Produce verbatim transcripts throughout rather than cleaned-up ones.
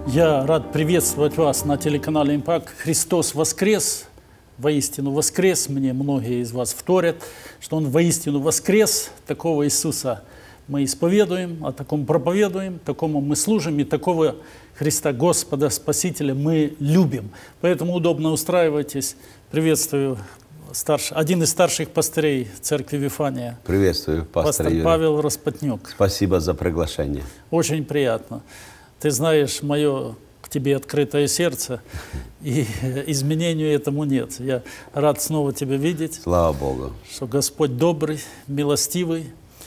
Я рад приветствовать вас на телеканале «Импакт». Христос воскрес, воистину воскрес. Мне многие из вас вторят, что Он воистину воскрес. Такого Иисуса мы исповедуем, о таком проповедуем, такому мы служим, и такого Христа Господа, Спасителя мы любим. Поэтому удобно устраивайтесь. Приветствую старш... один из старших пастырей церкви Вифания. Приветствую, пастор, пастор Юрий. Павел Распотнюк. Спасибо за приглашение. Очень приятно. Ты знаешь, мое к тебе открытое сердце, и изменению этому нет. Я рад снова тебя видеть. Слава Богу. Что Господь добрый, милостивый.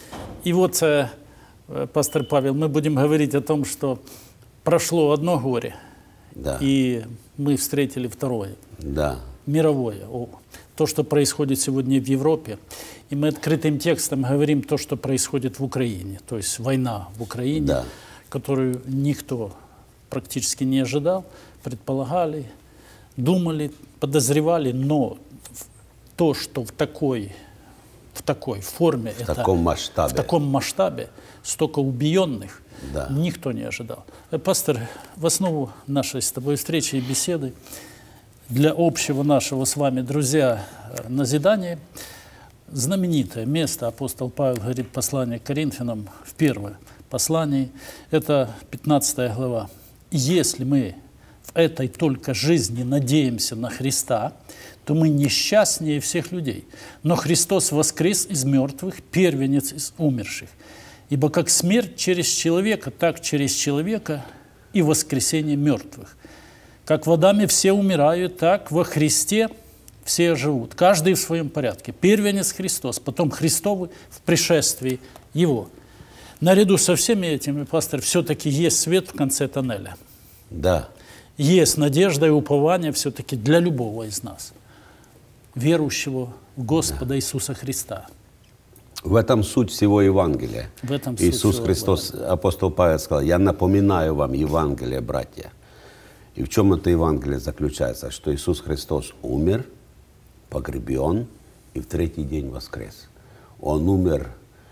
И вот, э, пастор Павел, мы будем говорить о том, что прошло одно горе, Да. и мы встретили второе. Да. Мировое. О, то, что происходит сегодня в Европе. И мы открытым текстом говорим то, что происходит в Украине. То есть война в Украине, Да. которую никто практически не ожидал, предполагали, думали, подозревали, но то, что в такой, в такой форме, В это, таком масштабе. в таком масштабе, столько убиенных, Да. никто не ожидал. Э, Пастор, в основу нашей с тобой встречи и беседы для общего нашего с вами, друзья, э, назидания, знаменитое место, апостол Павел говорит, послание к Коринфянам, в первое послании, это пятнадцатая глава. Если мы в этой только жизни надеемся на Христа, то мы несчастнее всех людей. Но Христос воскрес из мертвых, первенец из умерших. Ибо как смерть через человека, так через человека и воскресение мертвых. Как в Адаме все умирают, так во Христе все живут. Каждый в своем порядке. Первенец Христос, потом Христовы в пришествии Его. Наряду со всеми этими, пастор, все-таки есть свет в конце тоннеля. Да. Есть надежда и упование все-таки для любого из нас, верующего в Господа да. Иисуса Христа. В этом суть всего Евангелия. В этом Иисус суть Христос, апостол Павел сказал, я напоминаю вам Евангелие, братья. И в чем это Евангелие заключается? Что Иисус Христос умер, погребен и в третий день воскрес. Он умер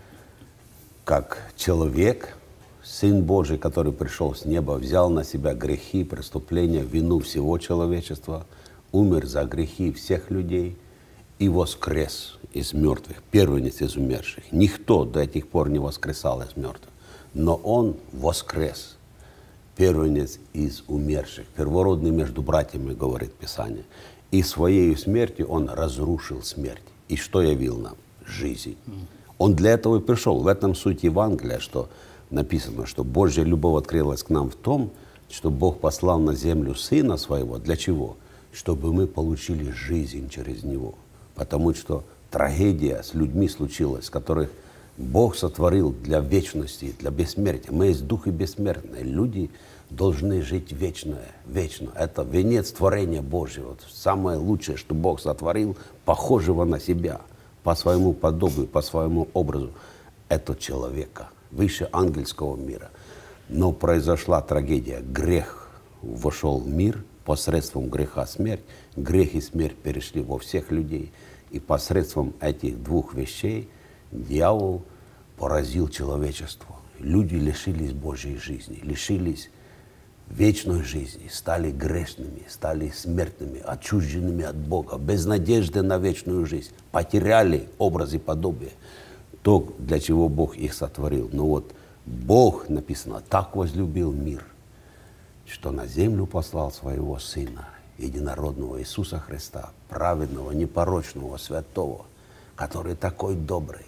как человек, Сын Божий, который пришел с неба, взял на себя грехи, преступления, вину всего человечества, умер за грехи всех людей и воскрес из мертвых, первенец из умерших. Никто до этих пор не воскресал из мертвых, но Он воскрес, первенец из умерших, первородный между братьями, говорит Писание. И своей смертью Он разрушил смерть. И что явил нам? Жизнь. Он для этого и пришел. В этом суть Евангелия, что написано, что Божья любовь открылась к нам в том, что Бог послал на землю Сына Своего. Для чего? Чтобы мы получили жизнь через Него. Потому что трагедия с людьми случилась, которых Бог сотворил для вечности, для бессмертия. Мы есть духи бессмертные. Люди должны жить вечное, вечно. Это венец творения Божьего. Самое лучшее, что Бог сотворил, похожего на себя, по своему подобию, по своему образу. Это человека, выше ангельского мира. Но произошла трагедия. Грех вошел в мир, посредством греха смерть. Грех и смерть перешли во всех людей. И посредством этих двух вещей дьявол поразил человечество. Люди лишились Божьей жизни, лишились вечной жизни, стали грешными, стали смертными, отчужденными от Бога, без надежды на вечную жизнь, потеряли образ и подобие, то, для чего Бог их сотворил. Но вот Бог, написано, так возлюбил мир, что на землю послал своего Сына, единородного Иисуса Христа, праведного, непорочного, святого, который такой добрый.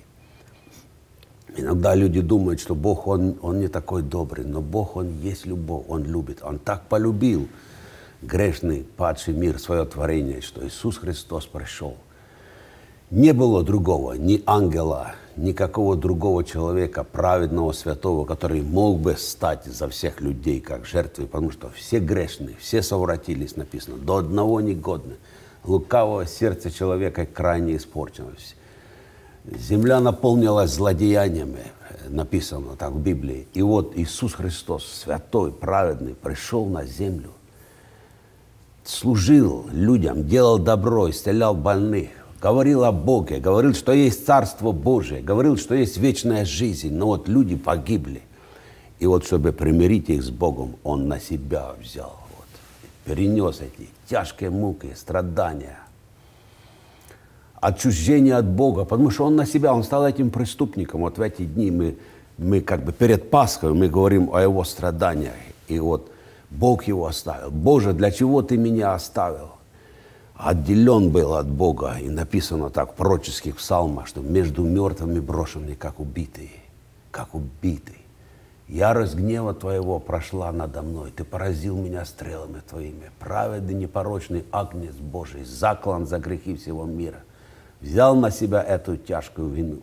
Иногда люди думают, что Бог, он, он не такой добрый, но Бог, Он есть любовь, Он любит. Он так полюбил грешный, падший мир, свое творение, что Иисус Христос пришел. Не было другого, ни ангела, никакого другого человека, праведного, святого, который мог бы стать за всех людей как жертвой, потому что все грешные, все совратились, написано, до одного негодны. Лукавого сердца человека крайне испорченность. Земля наполнилась злодеяниями, написано так в Библии. И вот Иисус Христос, святой, праведный, пришел на землю, служил людям, делал добро, исцелял больных, говорил о Боге, говорил, что есть Царство Божие, говорил, что есть вечная жизнь. Но вот люди погибли. И вот, чтобы примирить их с Богом, Он на себя взял, вот, перенес эти тяжкие муки, страдания, отчуждение от Бога, потому что Он на себя, Он стал этим преступником. Вот в эти дни мы, мы как бы перед Пасхой мы говорим о Его страданиях. И вот Бог Его оставил. Боже, для чего Ты меня оставил? Отделен был от Бога. И написано так в пророческих псалмах, что между мертвыми брошенный, как убитый, как убитый. Ярость гнева Твоего прошла надо мной. Ты поразил меня стрелами Твоими. Праведный, непорочный агнец Божий, заклан за грехи всего мира. Взял на себя эту тяжкую вину.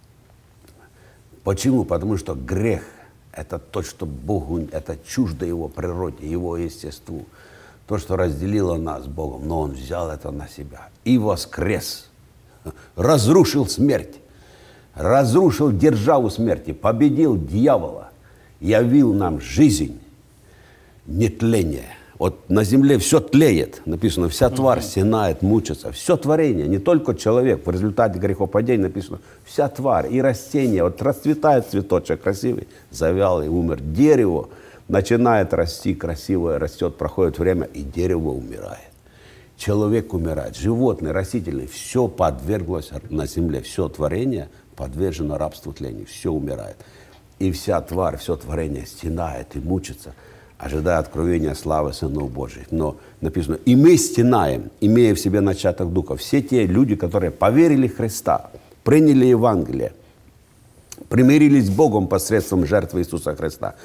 Почему? Потому что грех – это то, что Богу, это чуждо Его природе, Его естеству. То, что разделило нас с Богом, но Он взял это на себя и воскрес. Разрушил смерть, разрушил державу смерти, победил дьявола. Явил нам жизнь, нетление. Вот на земле все тлеет, написано, вся тварь стенает, мучится. Все творение, не только человек, в результате грехопадения написано, вся тварь и растения. Вот расцветает цветочек красивый, завял и умер. Дерево начинает расти, красивое растет, проходит время, и дерево умирает. Человек умирает, животные, растительные, все подверглось на земле, все творение подвержено рабству тлению, все умирает. И вся тварь, все творение стенает и мучится, ожидая откровения славы сынов Божьих. Но написано, и мы стенаем, имея в себе начаток Духа. Все те люди, которые поверили в Христа, приняли Евангелие, примирились с Богом посредством жертвы Иисуса Христа.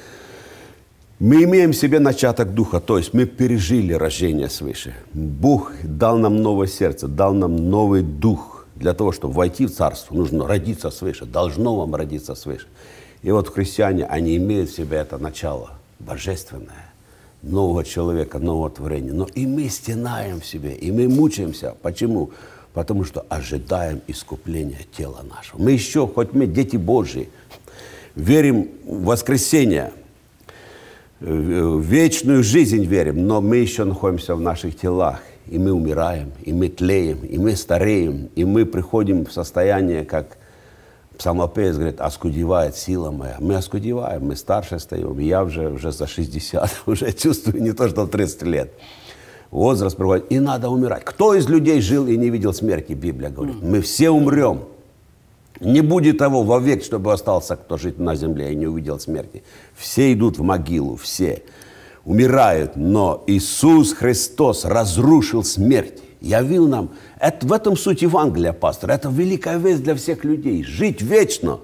Мы имеем в себе начаток Духа, то есть мы пережили рождение свыше. Бог дал нам новое сердце, дал нам новый дух. Для того, чтобы войти в Царство, нужно родиться свыше, должно вам родиться свыше. И вот христиане, они имеют в себе это начало божественное, нового человека, нового творения. Но и мы стенаем в себе, и мы мучаемся. Почему? Потому что ожидаем искупления тела нашего. Мы еще, хоть мы дети Божьи, верим в воскресение, в вечную жизнь верим, но мы еще находимся в наших телах. И мы умираем, и мы тлеем, и мы стареем, и мы приходим в состояние, как псалмопевец говорит, оскудевает сила моя. Мы оскудеваем, мы старше стаем. Я уже, уже за шестьдесят, уже чувствую не то, что тридцать лет. Возраст приходит, и надо умирать. Кто из людей жил и не видел смерти, Библия говорит? Мы все умрем. Не будет того вовек, чтобы остался кто жить на земле и не увидел смерти. Все идут в могилу, все умирают. Но Иисус Христос разрушил смерть. Явил нам, это, в этом суть Евангелия, пастор, это великая весть для всех людей, жить вечно.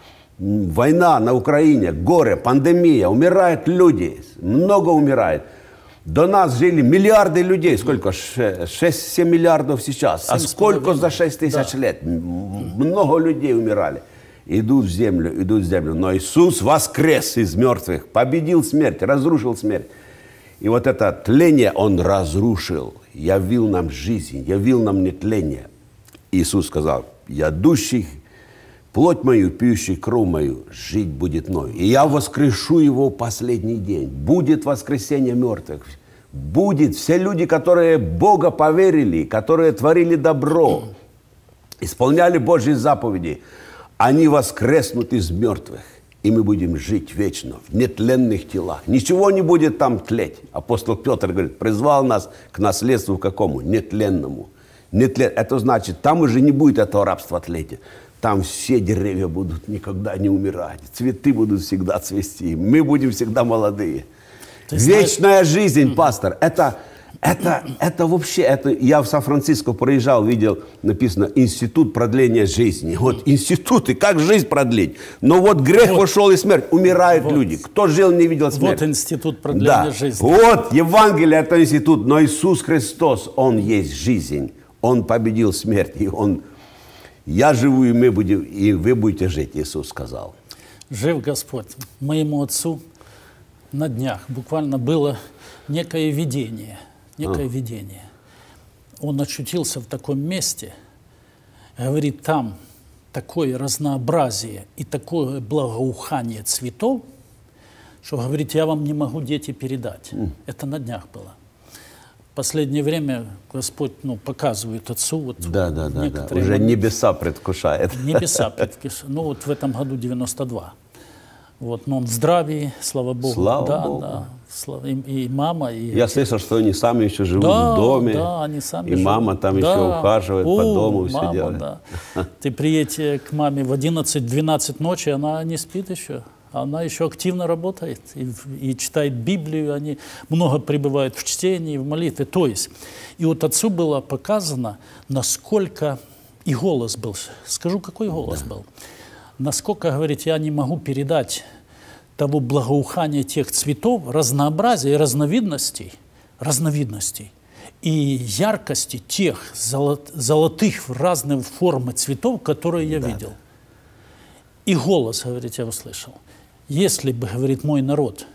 Война на Украине, горе, пандемия, умирают люди, много умирает. До нас жили миллиарды людей, сколько? шесть-семь миллиардов сейчас, а сколько за шесть тысяч да. лет? Много людей умирали. Идут в землю, идут в землю, но Иисус воскрес из мертвых, победил смерть, разрушил смерть. И вот это тление Он разрушил, явил нам жизнь, явил нам нетление. Иисус сказал, ядущий плоть мою, пьющий кровь мою, жить будет мною. И я воскрешу его в последний день. Будет воскресение мертвых. Будет все люди, которые Бога поверили, которые творили добро, исполняли Божьи заповеди, они воскреснут из мертвых. И мы будем жить вечно в нетленных телах. Ничего не будет там тлеть. Апостол Петр говорит, призвал нас к наследству какому? Нетленному. Нетлен... Это значит, там уже не будет этого рабства тлеть. Там все деревья будут никогда не умирать. Цветы будут всегда цвести. Мы будем всегда молодые. Ты Вечная знаешь... жизнь, пастор, это... Это, это вообще, это, я в Сан-Франциско проезжал, видел, написано, институт продления жизни. Вот институты, как жизнь продлить? Но вот грех вот. Вошел и смерть, умирают вот. Люди. Кто жил, не видел смерть. Вот институт продления да. жизни. Вот, Евангелие, это институт, но Иисус Христос, Он есть жизнь. Он победил смерть, и Он, я живу, и мы будем, и вы будете жить, Иисус сказал. Жив Господь. Моему отцу на днях буквально было некое видение. Некое а. видение. Он очутился в таком месте, говорит, там такое разнообразие и такое благоухание цветов, что, говорит, я вам не могу, дети, передать. Mm. Это на днях было. В последнее время Господь ну, показывает отцу. Вот, да, да, да, да. Уже небеса предвкушает. Небеса предвкушает. Ну вот в этом году девяносто два. Вот, но он в здравии, слава Богу. Слава да, Богу. Да, слава, и, и мама, и Я отец. слышал, что они сами еще живут Да, в доме, да, они сами и живут. мама там Да. еще ухаживает О, по дому, все мама, делает. да. Ты приедь к маме в одиннадцать-двенадцать ночи, она не спит еще. Она еще активно работает и, и читает Библию, они много пребывают в чтении, в молитве. То есть, и вот отцу было показано, насколько и голос был. Скажу, какой голос да. был. Насколько, говорит, я не могу передать того благоухания тех цветов, разнообразия и разновидностей, разновидностей и яркости тех золот, золотых разных формы цветов, которые я да. видел. И голос, говорит, я услышал. Если бы, говорит, мой народ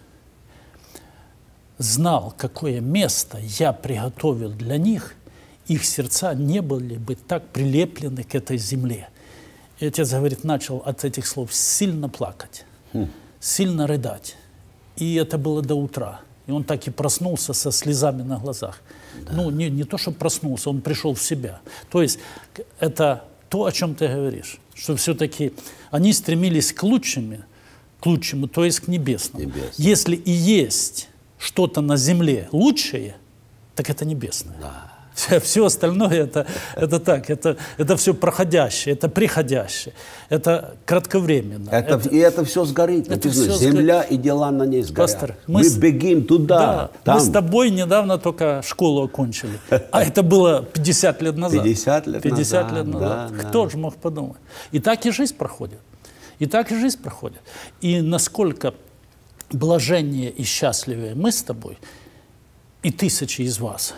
знал, какое место я приготовил для них, их сердца не были бы так прилеплены к этой земле. И отец, говорит, начал от этих слов сильно плакать, хм. сильно рыдать. И это было до утра. И он так и проснулся со слезами на глазах. Да. Ну, не, не то, что проснулся, он пришел в себя. То есть это то, о чем ты говоришь, что все-таки они стремились к лучшему, к лучшему, то есть к небесному. Небесно. Если и есть что-то на земле лучшее, так это небесное. Да. Все остальное это, это так, это, это все проходящее, это приходящее, это кратковременно. Это, это, и это все сгорит. Это написано, все земля сгорит. И дела на ней сгорят. Пастор, мы, мы бегим туда. Да, там. Мы с тобой недавно только школу окончили. А это было пятьдесят лет назад. пятьдесят лет пятьдесят назад. лет назад. Да, Кто да. же мог подумать? И так и жизнь проходит. И так и жизнь проходит. И насколько блаженнее и счастливее мы с тобой, и тысячи из вас,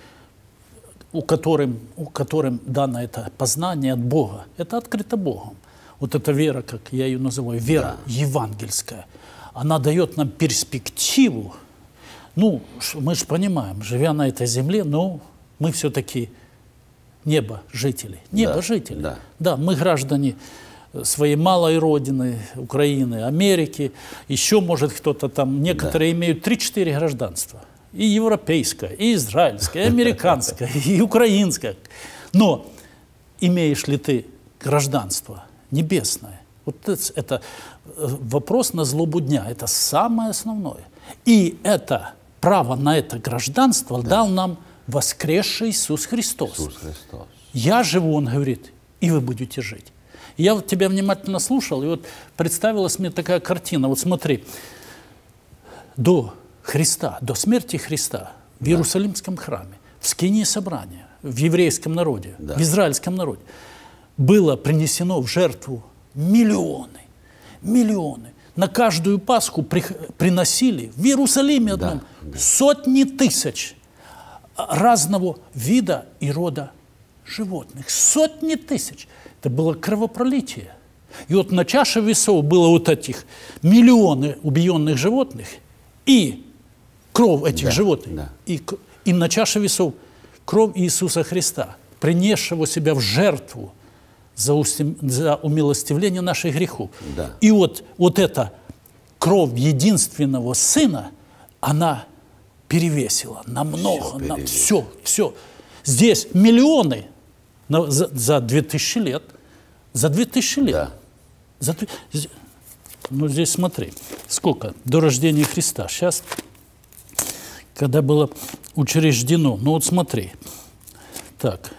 у которым, у которым дано это познание от Бога, это открыто Богом. Вот эта вера, как я ее называю, вера да. евангельская, она дает нам перспективу. Ну, мы же понимаем, живя на этой земле, ну, мы все-таки небо жители. Небо да, жители. Да. да, мы граждане своей малой родины, Украины, Америки. Еще, может, кто-то там, некоторые да. имеют три-четыре гражданства. И европейское, и израильское, и американское, и украинское. Но имеешь ли ты гражданство небесное? Вот это вопрос на злобу дня. Это самое основное. И это право на это гражданство да. дал нам воскресший Иисус Христос. Иисус Христос. Я живу, Он говорит, и вы будете жить. И я вот тебя внимательно слушал, и вот представилась мне такая картина. Вот смотри, до Христа, до смерти Христа в да. Иерусалимском храме, в скинии собрания, в еврейском народе, да. в израильском народе было принесено в жертву миллионы, миллионы. На каждую Пасху при, приносили в Иерусалиме одном да. Да. сотни тысяч разного вида и рода животных. Сотни тысяч. Это было кровопролитие. И вот на чаше весов было вот этих миллионы убиенных животных и кровь этих да, животных, да. И, и на чаше весов кровь Иисуса Христа, принесшего себя в жертву за, устим, за умилостивление наших грехов. Да. И вот, вот эта кровь единственного Сына, она перевесила намного, все, на, все, все. Здесь миллионы на, за, за две тысячи лет, за две тысячи лет. Да. За, ну, здесь смотри, сколько до рождения Христа. Сейчас, когда было учреждено, ну вот смотри, так,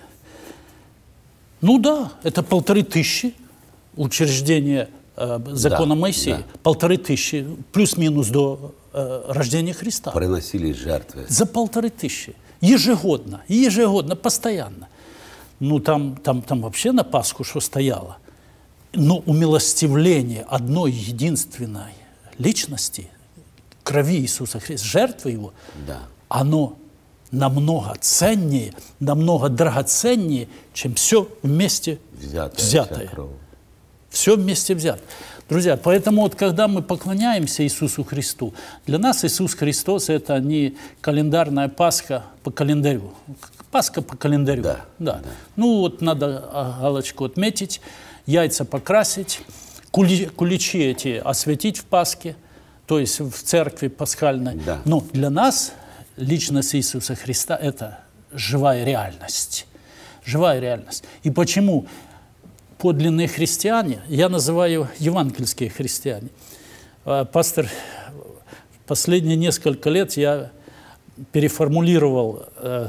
ну да, это полторы тысячи учреждения э, закона да, Моисея, да. полторы тысячи, плюс-минус до э, рождения Христа. Приносили жертвы. За полторы тысячи, ежегодно, ежегодно, постоянно. Ну там, там, там вообще на Пасху что стояло? Но умилостивление одной единственной личности, крови Иисуса Христа, жертвы Его, да. оно намного ценнее, намного драгоценнее, чем все вместе взятое. взятое. Все вместе взято. Друзья, поэтому вот когда мы поклоняемся Иисусу Христу, для нас Иисус Христос – это не календарная Пасха по календарю. Пасха по календарю. Да, да. да. Ну вот надо галочку отметить, яйца покрасить, кули, куличи эти осветить в Пасхе, то есть в церкви пасхальной. Да. Но для нас личность Иисуса Христа – это живая реальность. Живая реальность. И почему подлинные христиане, я называю евангельские христиане, Пастор, последние несколько лет я переформулировал э,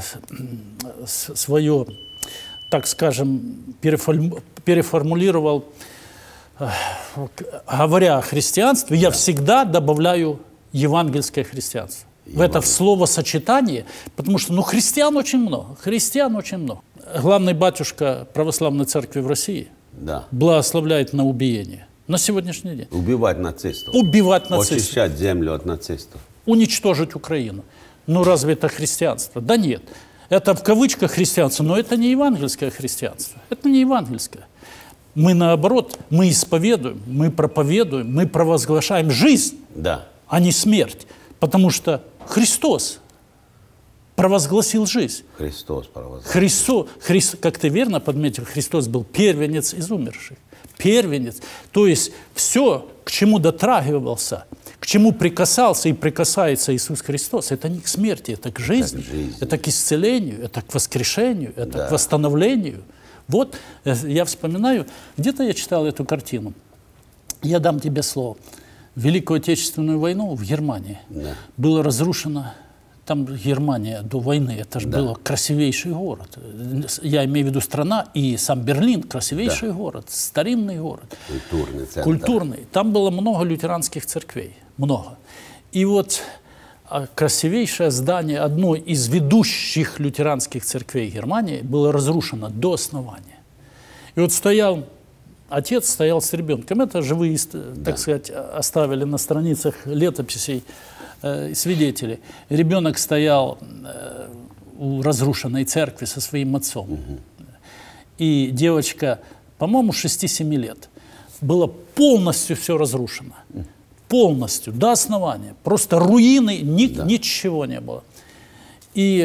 свое, так скажем, переформ, переформулировал, э, говоря о христианстве, я всегда добавляю евангельское христианство. В это в словосочетание, потому что ну, христиан очень много, христиан очень много. Главный батюшка православной церкви в России да. благословляет на убиение. На сегодняшний день. Убивать нацистов. Убивать нацистов. Очищать землю от нацистов. Уничтожить Украину. Ну разве это христианство? Да нет. Это в кавычках христианство, но это не евангельское христианство. Это не евангельское. Мы наоборот, мы исповедуем, мы проповедуем, мы провозглашаем жизнь, да. а не смерть. Потому что Христос провозгласил жизнь. Христос провозгласил. Христос, Христ, как ты верно подметил, Христос был первенец из умерших. Первенец. То есть все, к чему дотрагивался, к чему прикасался и прикасается Иисус Христос, это не к смерти, это к жизни, это к, жизни. Это к исцелению, это к воскрешению, это да. к восстановлению. Вот я вспоминаю, где-то я читал эту картину. Я дам тебе слово. Великую Отечественную войну в Германии да. было разрушено. Там Германия до войны, это же да. был красивейший город. Я имею в виду страна, и сам Берлин красивейший да. город, старинный город. Культурный центр. Культурный. Там было много лютеранских церквей, много. И вот красивейшее здание одной из ведущих лютеранских церквей Германии было разрушено до основания. И вот стоял, отец стоял с ребенком. Это живые, да. так сказать, оставили на страницах летописей свидетели. Ребенок стоял э, у разрушенной церкви со своим отцом. Угу. И девочка, по-моему, шести-семи лет. Было полностью все разрушено. Угу. Полностью, до основания. Просто руины, ни, да. ничего не было. И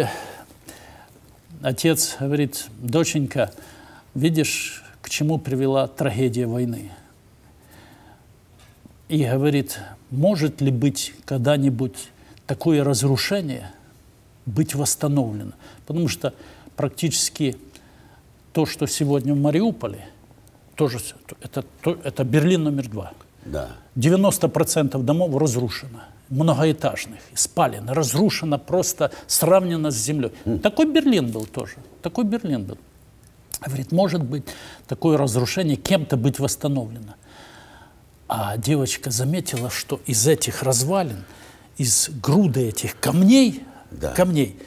отец говорит: доченька, видишь, к чему привела трагедия войны? И говорит: может ли быть когда-нибудь такое разрушение быть восстановлено? Потому что практически то, что сегодня в Мариуполе, тоже, это, это Берлин номер два. Да. девяносто процентов домов разрушено, многоэтажных, спалено, разрушено, просто сравнено с землей. Mm. Такой Берлин был тоже, такой Берлин был. Говорит, может быть такое разрушение кем-то быть восстановлено. А девочка заметила, что из этих развалин, из груды этих камней, да. камней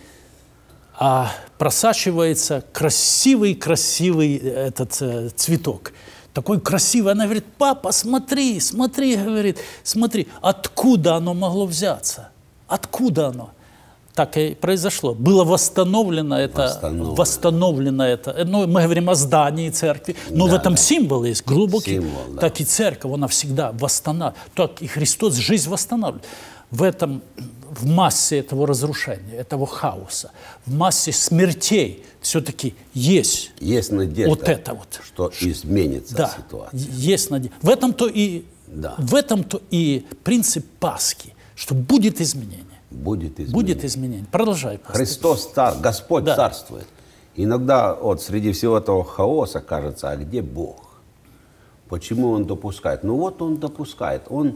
а, просачивается красивый-красивый этот э, цветок. Такой красивый. Она говорит: папа, смотри, смотри, говорит, смотри, откуда оно могло взяться? Откуда оно? Так и произошло. Было восстановлено это, восстановлено, восстановлено это. Ну, мы говорим о здании церкви, но да, в этом да. символ есть глубокий. Символ, да. Так и церковь, она всегда восстанавливает. Так и Христос жизнь восстанавливает. В этом, в массе этого разрушения, этого хаоса, в массе смертей все-таки есть. Есть надежда, вот это вот, что изменится да, ситуация. Есть надежда. В этом-то и, да. в этом-то и принцип Пасхи, что будет изменение. Будет изменение. Будет изменение. Продолжай. Пастор. Христос, цар, Господь да. царствует. Иногда вот среди всего этого хаоса кажется, а где Бог? Почему Он допускает? Ну вот Он допускает. Он,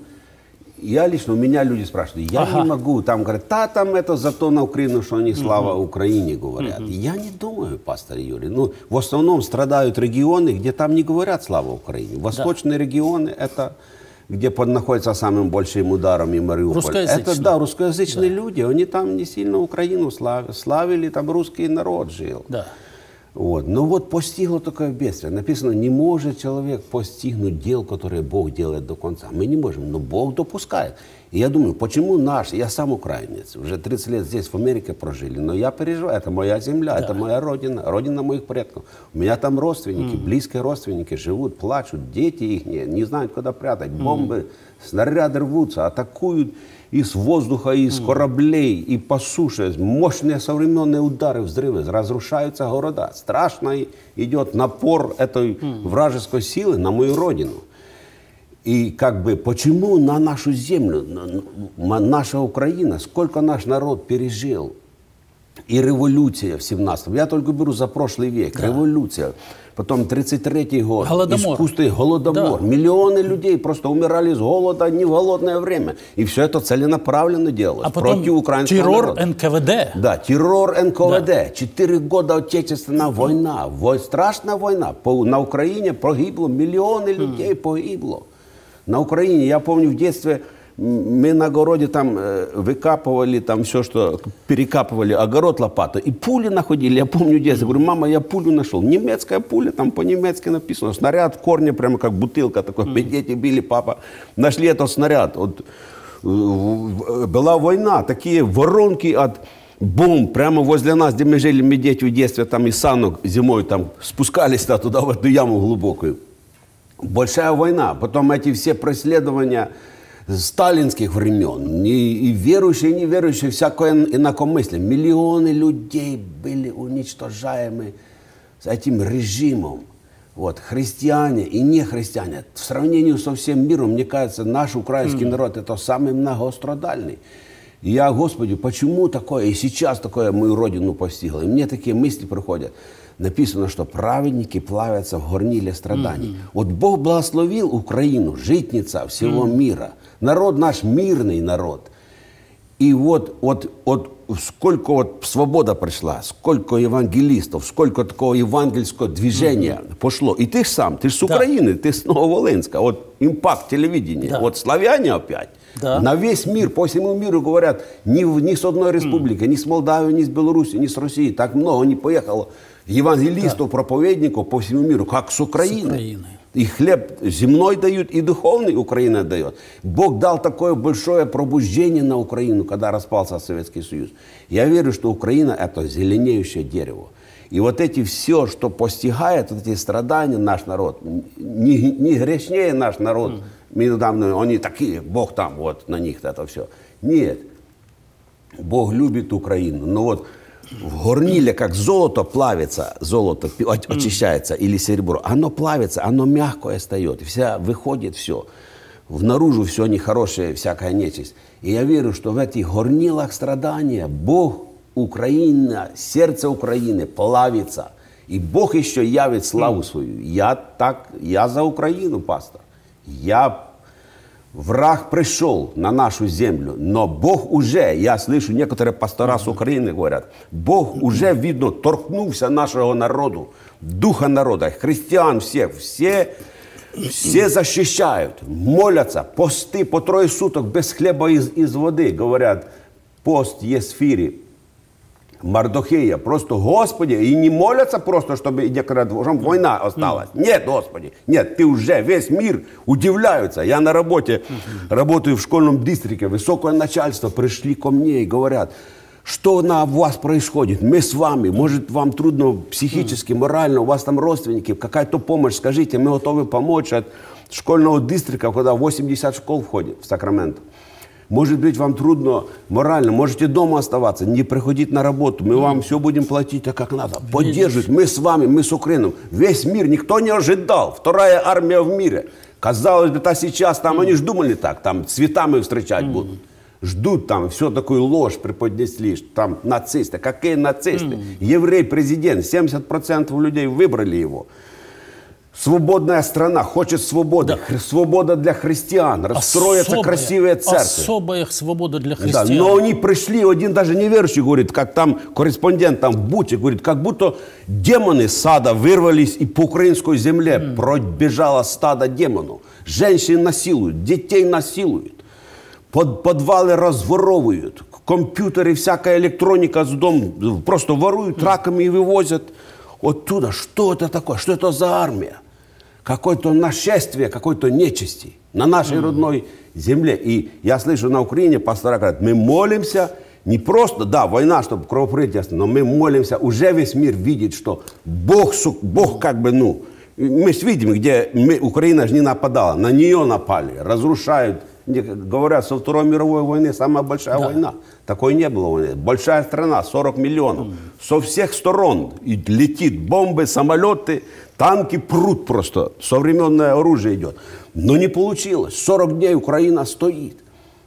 я лично, у меня люди спрашивают, я ага. не могу, там говорят, да, там это зато на Украину, что они слава угу. Украине говорят. Угу. Я не думаю, пастор Юрий. Ну, в основном страдают регионы, где там не говорят слава Украине. Восточные да. регионы это... где под находится самым большим ударом и Мариуполь. Это, да, русскоязычные да. люди, они там не сильно Украину славили, там русский народ жил. Да. Вот. Но вот постигло такое бедствие. Написано, не может человек постигнуть дел, которые Бог делает до конца. Мы не можем, но Бог допускает. И я думаю, почему наш, я сам украинец, уже тридцать лет здесь в Америке прожили, но я переживаю, это моя земля, да. это моя родина, родина моих предков. У меня там родственники, mm. близкие родственники живут, плачут, дети их не, не знают, куда прятать, бомбы, mm. снаряды рвутся, атакуют из воздуха, из mm. кораблей, и по суше, мощные современные удары, взрывы, разрушаются города. Страшно идет напор этой mm. вражеской силы на мою родину. И как бы, почему на нашу землю, на наша Украина, сколько наш народ пережил, и революция в семнадцатом, я только беру за прошлый век, да. революция, потом тридцать третий год, Голодомор. искусственный голодомор. Да. Миллионы людей просто умирали с голода не в голодное время. И все это целенаправленно делалось А потом против украинского террор народа. эн ка вэ дэ. Да, террор эн ка вэ дэ. Четыре года Отечественная война. Вой, страшная война. По, на Украине погибло, миллионы людей погибло. На Украине, я помню в детстве, мы на огороде там э, выкапывали там все, что перекапывали, огород лопатой, и пули находили. Я помню в детстве, говорю, мама, я пулю нашел. Немецкая пуля, там по-немецки написано. Снаряд в корне, прямо как бутылка такой. Mm. Дети били, папа. Нашли этот снаряд. Вот, э, была война, такие воронки от бомб прямо возле нас, где мы жили, мы дети в детстве, там из санок зимой там спускались да, туда, в эту яму глубокую. Большая война. Потом эти все преследования сталинских времен, и, и верующие, и неверующие, всякое инакомыслие. Миллионы людей были уничтожаемы этим режимом. Вот, христиане и нехристиане. В сравнении со всем миром, мне кажется, наш украинский mm. народ это самый многострадальный. И я, Господи, почему такое, и сейчас такое мою родину постигло? И мне такие мысли приходят. Написано, что праведники плавятся в горниле страданий. Mm-hmm. Вот Бог благословил Украину, житница всего mm-hmm. мира. Народ наш мирный народ. И вот, вот, вот сколько вот свобода пришла, сколько евангелистов, сколько такого евангельского движения mm-hmm. пошло. И ты сам, ты же с Украины, да. ты с Нововолынска. Вот импакт телевидения, да. вот славяне опять. Да. На весь мир, по всему миру говорят, ни, ни с одной республики, mm. ни с Молдавии, ни с Беларуси, ни с России. Так много не поехало евангелистов, да. проповедников по всему миру, как с Украины. С Украины. И хлеб земной дают, и духовный Украина дает. Бог дал такое большое пробуждение на Украину, когда распался Советский Союз. Я верю, что Украина – это зеленеющее дерево. И вот эти все, что постигает, вот эти страдания наш народ, не, не грешнее наш народ, mm. недавно, они такие, Бог там, вот на них это все. Нет, Бог любит Украину, но вот в горниле, как золото плавится, золото очищается, mm. или серебро, оно плавится, оно мягкое встает, вся, выходит все, внаружи все нехорошее, всякая нечисть. И я верю, что в этих горнилах страдания Бог, Украина, сердце Украины плавится, и Бог еще явит славу свою. Я так, я за Украину, пастор. Я, враг пришел на нашу землю, но Бог уже, я слышу, некоторые пастора с Украины говорят, Бог уже, видно, торкнулся нашего народу, духа народа, христиан всех, все, все защищают, молятся, посты по трое суток без хлеба из, из воды, говорят, пост Есфири, Мардохея, просто, Господи, и не молятся просто, чтобы война осталась. Нет, Господи, нет, ты уже, весь мир удивляются. Я на работе, работаю в школьном дистрикте, высокое начальство пришли ко мне и говорят, что на вас происходит, мы с вами, может вам трудно психически, морально, у вас там родственники, какая-то помощь, скажите, мы готовы помочь от школьного дистрикта, куда восемьдесят школ входит в Сакраменто. Может быть, вам трудно морально, можете дома оставаться, не приходить на работу. Мы вам все будем платить, а как надо. Поддерживать. Мы с вами, мы с Украиной. Весь мир, никто не ожидал. Вторая армия в мире. Казалось бы, а сейчас там, они же думали так, там цветами встречать будут. Ждут там, все такую ложь преподнесли, там нацисты. Какие нацисты? Еврей президент, семьдесят процентов людей выбрали его. Свободная страна, хочет свободы, да. свобода для христиан, расстроятся особая, красивые церкви. Особая свобода для христиан. Да, но они пришли, один даже неверующий говорит, как там корреспондент там в Буче, говорит, как будто демоны сада вырвались и по украинской земле mm. пробежало стадо демонов. Женщин насилуют, детей насилуют, под, подвалы разворовывают, компьютеры, всякая электроника с дома просто воруют, mm. раками и вывозят оттуда. Что это такое? Что это за армия? Какое-то нашествие, какой-то нечисти на нашей mm-hmm. родной земле. И я слышу на Украине, пастора говорят, мы молимся, не просто, да, война, чтобы кровопролитие, но мы молимся, уже весь мир видит, что Бог, Бог как бы, ну, мы видим, где мы, Украина же не нападала, на нее напали, разрушают. Говорят, со Второй мировой войны самая большая да. война. Такой не было войны. Большая страна, сорок миллионов. Mm. Со всех сторон и летит бомбы, самолеты, танки прут просто. Современное оружие идет. Но не получилось. сорок дней Украина стоит.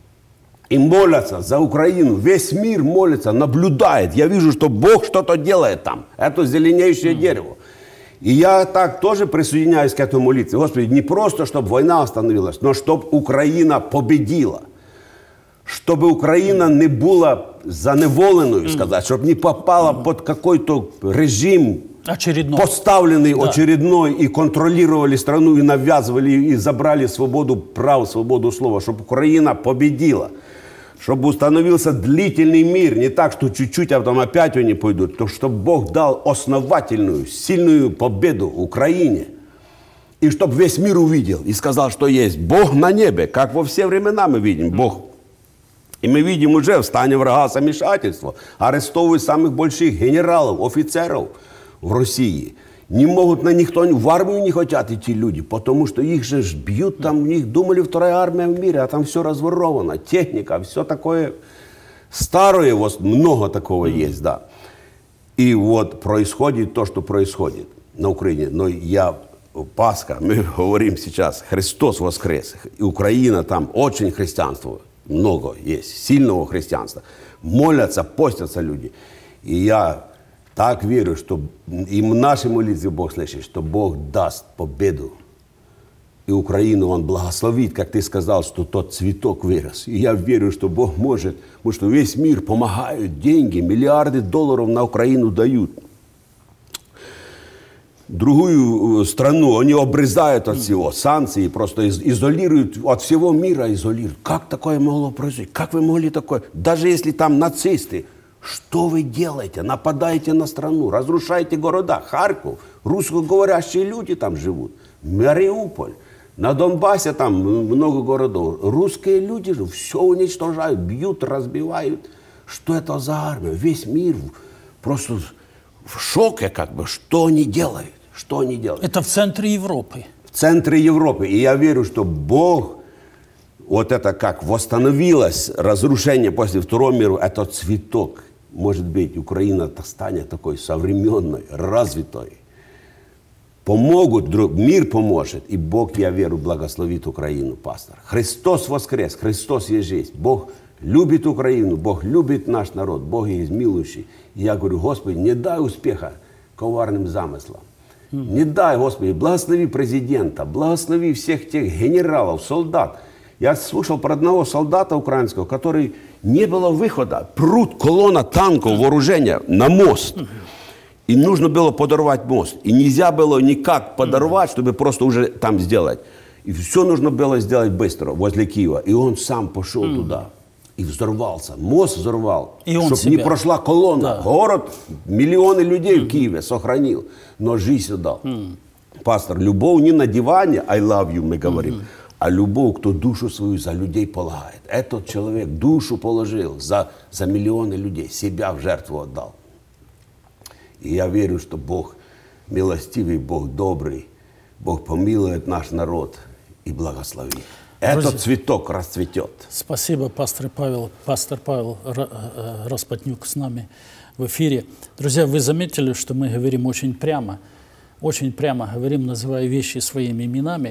И молятся за Украину. Весь мир молится, наблюдает. Я вижу, что Бог что-то делает там. Это зеленеющее mm. дерево. И я так тоже присоединяюсь к этому молитве. Господи, не просто, чтобы война остановилась, но чтобы Украина победила. Чтобы Украина не была заневоленной, сказать, чтобы не попала под какой-то режим, очередной. поставленный Да. очередной, и контролировали страну, и навязывали, и забрали свободу прав, свободу слова, чтобы Украина победила. Чтобы установился длительный мир, не так, что чуть-чуть, а потом опять они пойдут, то чтобы Бог дал основательную, сильную победу Украине. И чтобы весь мир увидел и сказал, что есть Бог на небе, как во все времена мы видим, Бог. И мы видим уже в стане врага замешательство, арестовывают самых больших генералов, офицеров в России. Не могут на никто, в армию не хотят идти люди, потому что их же бьют там, в них думали вторая армия в мире, а там все разворовано, техника, все такое старое, вот много такого mm. есть, да. И вот происходит то, что происходит на Украине. Но я, Пасха, мы говорим сейчас, Христос воскрес, и Украина там очень христианство, много есть, сильного христианства. Молятся, постятся люди. И я так верю, что и в нашей молитве Бог слышит, что Бог даст победу. И Украину Он благословит, как ты сказал, что тот цветок вырос. И я верю, что Бог может, потому что весь мир помогает, деньги, миллиарды долларов на Украину дают. Другую страну они обрезают от всего, санкции просто изолируют, от всего мира изолируют. Как такое могло произойти? Как вы могли такое? Даже если там нацисты, что вы делаете? Нападаете на страну, разрушаете города, Харьков, русскоговорящие люди там живут, Мариуполь, на Донбассе там много городов. Русские люди же все уничтожают, бьют, разбивают. Что это за армия? Весь мир просто в шоке, как бы, что они делают. Что они делают? Это в центре Европы. В центре Европы. И я верю, что Бог, вот это как восстановилось разрушение после Второго мира, это цветок. Может быть, Украина станет такой современной, развитой. Помогут, друг, мир поможет. И Бог, я верю, благословит Украину, пастор. Христос воскрес, Христос есть жизнь. Бог любит Украину, Бог любит наш народ, Бог есть милующий. И я говорю, Господи, не дай успеха коварным замыслам. Не дай, Господи, благослови президента, благослови всех тех генералов, солдат. Я слушал про одного солдата украинского, который не было выхода. Прут колонна танков, вооружения на мост. И нужно было подорвать мост. И нельзя было никак подорвать, чтобы просто уже там сделать. И все нужно было сделать быстро, возле Киева. И он сам пошел mm. туда. И взорвался. Мост взорвал. Чтобы не прошла колонна. Да. Город, миллионы людей mm. в Киеве сохранил. Но жизнь дал. Mm. Пастор, любовь не на диване, I love you, мы говорим. Mm-hmm. А любовь, кто душу свою за людей полагает. Этот человек душу положил за, за миллионы людей. Себя в жертву отдал. И я верю, что Бог милостивый, Бог добрый. Бог помилует наш народ и благословит. Этот Друзья, цветок расцветет. Спасибо, пастор Павел. Пастор Павел Распотнюк с нами в эфире. Друзья, вы заметили, что мы говорим очень прямо. Очень прямо говорим, называя вещи своими именами.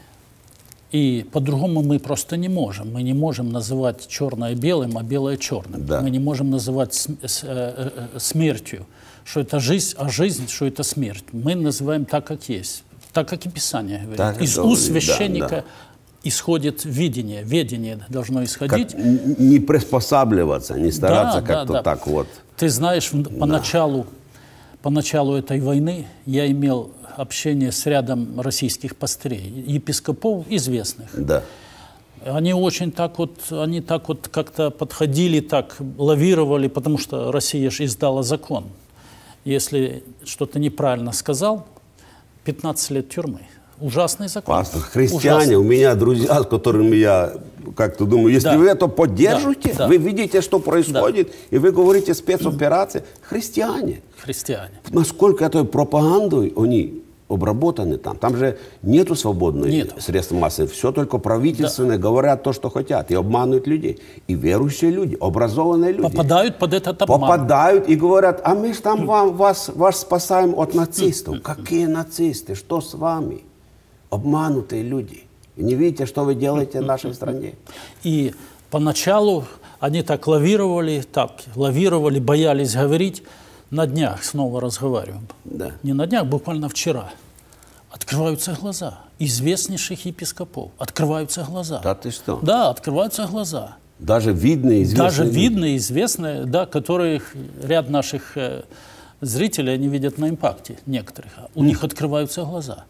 И по-другому мы просто не можем. Мы не можем называть черное белым, а белое черным. Да. Мы не можем называть смертью, что это жизнь, а жизнь, что это смерть. Мы называем так, как есть. Так, как и Писание говорит. Так, Из уст священника да, да. исходит видение. Ведение должно исходить. Как не приспосабливаться, не стараться да, как-то да, да. так вот. Ты знаешь, поначалу, да. поначалу этой войны я имел общение с рядом российских пастырей, епископов известных. Да. Они очень так вот, они так вот как-то подходили, так лавировали, потому что Россия же издала закон. Если что-то неправильно сказал, пятнадцать лет тюрьмы. Ужасный закон. Пастор, христиане, Ужасный. У меня друзья, с которыми я как-то думаю, если да. вы это поддержите, да. вы видите, что происходит, да. и вы говорите спецоперации, христиане. Христиане. Насколько этой пропагандой они обработаны там. Там же нету свободных нету. средств массовой. Все только правительственные, да. говорят то, что хотят, и обманывают людей. И верующие люди, образованные люди. Попадают под этот обман. Попадают и говорят, а мы же там вам, вас, вас спасаем от нацистов. Какие нацисты? Что с вами? Обманутые люди. Вы не видите, что вы делаете в нашей стране? И поначалу они так лавировали, так лавировали, боялись говорить. на днях снова разговариваем. Да. Не на днях, буквально вчера. Открываются глаза известнейших епископов. Открываются глаза. Да ты что? Да, открываются глаза. Даже видные, известные. Даже видные, известные, да, которых ряд наших э, зрителей, они видят на импакте некоторых. У mm. них открываются глаза.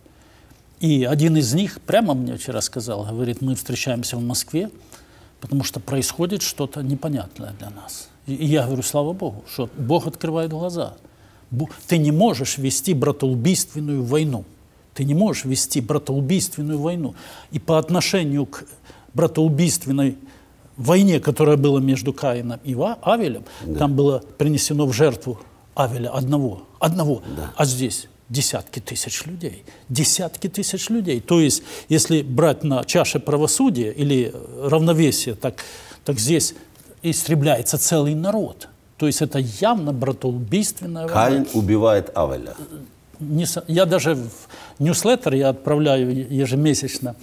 И один из них прямо мне вчера сказал, говорит, мы встречаемся в Москве, потому что происходит что-то непонятное для нас. И, и я говорю, слава Богу, что Бог открывает глаза. Бог, ты не можешь вести братоубийственную войну. Ты не можешь вести братоубийственную войну. И по отношению к братоубийственной войне, которая была между Каином и Авелем, да. там было принесено в жертву Авеля одного. одного. Да. А здесь десятки тысяч людей. Десятки тысяч людей. То есть, если брать на чаше правосудия или равновесие, так, так здесь истребляется целый народ. То есть, это явно братоубийственная война. Каин убивает Авеля. Не, я даже в ньюслеттер я отправляю ежемесячно.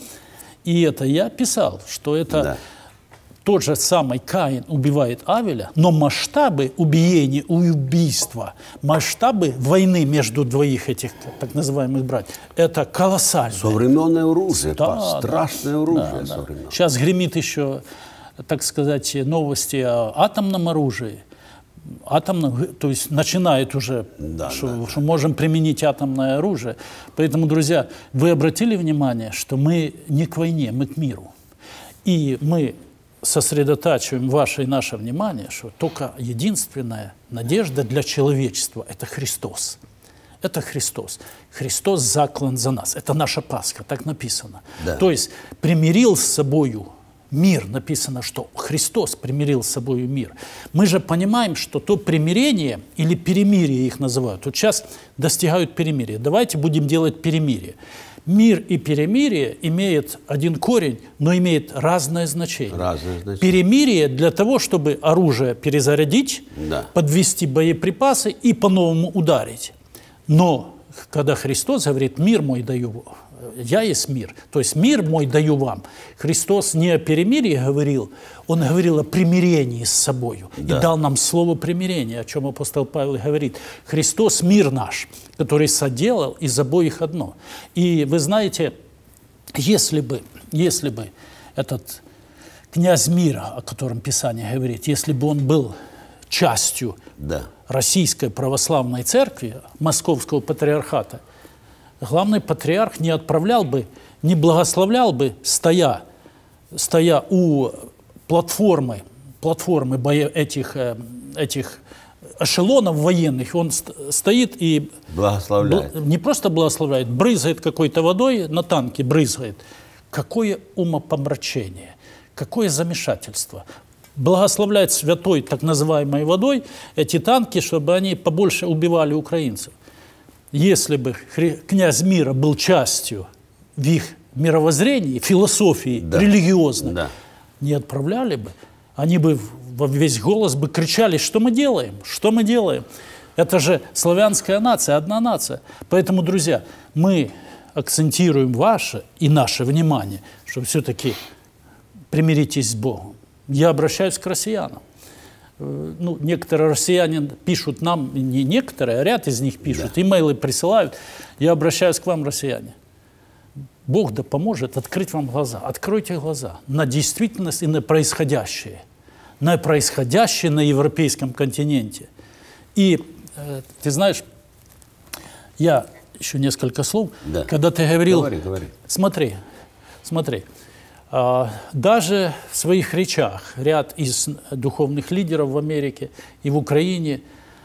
И это я писал, что это... Да. Тот же самый Каин убивает Авеля, но масштабы убиения и убийства, масштабы войны между двоих этих так называемых братьев, это колоссально. Современное оружие, да, страшное да, оружие. Да, да. Сейчас гремит еще, так сказать, новости о атомном оружии. Атомном, то есть начинает уже, да, что, да, что да. можем применить атомное оружие. Поэтому, друзья, вы обратили внимание, что мы не к войне, мы к миру. И мы сосредотачиваем ваше и наше внимание, что только единственная надежда для человечества – это Христос. Это Христос. Христос заклан за нас. Это наша Пасха, так написано. Да. То есть примирил с собою мир. Написано, что Христос примирил с собою мир. Мы же понимаем, что то примирение, или перемирие их называют, вот сейчас достигают перемирия. Давайте будем делать перемирие. Мир и перемирие имеют один корень, но имеют разное значение. Разное значение. Перемирие для того, чтобы оружие перезарядить, да. подвести боеприпасы и по-новому ударить. Но когда Христос говорит, мир мой даю, я есть мир, то есть мир мой даю вам, Христос не о перемирии говорил, Он говорил о примирении с собою. Да. И дал нам слово примирения, о чем апостол Павел говорит. Христос мир наш, который соделал из обоих одно. И вы знаете, если бы, если бы этот князь мира, о котором Писание говорит, если бы он был частью да. Российской православной церкви, Московского патриархата, главный патриарх не отправлял бы, не благословлял бы, стоя, стоя у платформы, платформы боя, этих, этих эшелонов военных, он стоит и благословляет. Не просто благословляет, брызгает какой-то водой, на танке брызгает. Какое умопомрачение, какое замешательство. Благословляет святой, так называемой водой, эти танки, чтобы они побольше убивали украинцев. Если бы князь мира был частью в их мировоззрении, философии, да. религиозной, да. не отправляли бы, они бы во весь голос бы кричали, что мы делаем, что мы делаем. Это же славянская нация, одна нация. Поэтому, друзья, мы акцентируем ваше и наше внимание, что все-таки примиритесь с Богом. Я обращаюсь к россиянам. Ну, некоторые россияне пишут нам, не некоторые, а ряд из них пишут, да. имейлы присылают. Я обращаюсь к вам, россияне. Бог да поможет открыть вам глаза. Откройте глаза на действительность и на происходящее. На происходящее на европейском континенте. И, э, ты знаешь, я еще несколько слов. Да. Когда ты говорил... Говори, говори. Смотри, смотри. Даже в своих речах ряд из духовных лидеров в Америке и в Украине